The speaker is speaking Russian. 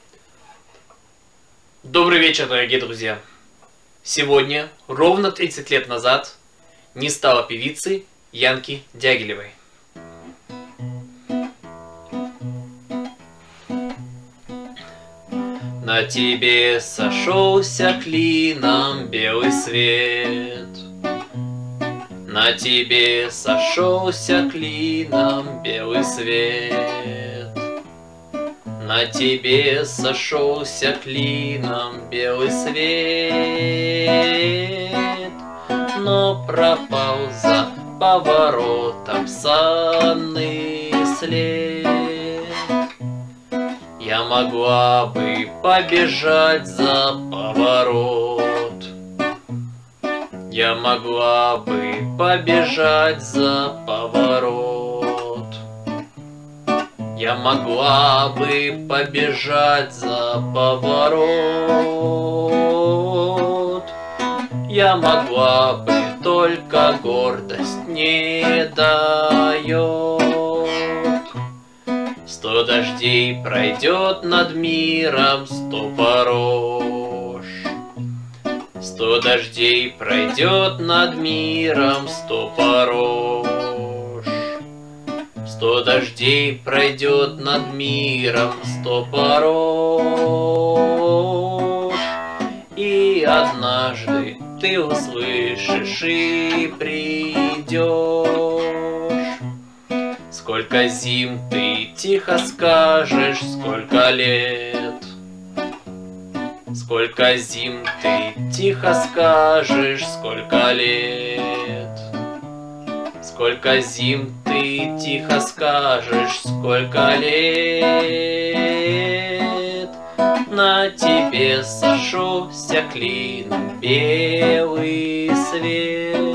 Добрый вечер, дорогие друзья! Сегодня, ровно 30 лет назад, не стало певицы Янки Дягилевой. На тебе сошелся клином белый свет, на тебе сошелся клином белый свет, на тебе сошелся клином белый свет, но пропал за поворотом санный след. Я могла бы побежать за поворот, я могла бы побежать за поворот, я могла бы побежать за поворот, я могла бы, только гордость не дает. 100 дождей пройдет над миром 100 порож, 100 дождей пройдет над миром 100 порож, 100 дождей пройдет над миром 100 порож, и однажды ты услышишь и придешь. Сколько зим ты тихо скажешь, сколько лет. Сколько зим ты тихо скажешь, сколько лет. Сколько зим ты тихо скажешь, сколько лет. На тебе сошелся клином белый свет.